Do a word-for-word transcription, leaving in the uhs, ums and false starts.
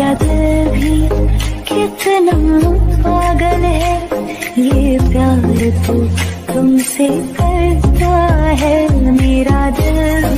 मेरा दिल भी कितना पागल है, ये प्यार तो तुमसे करता है। मेरा दिल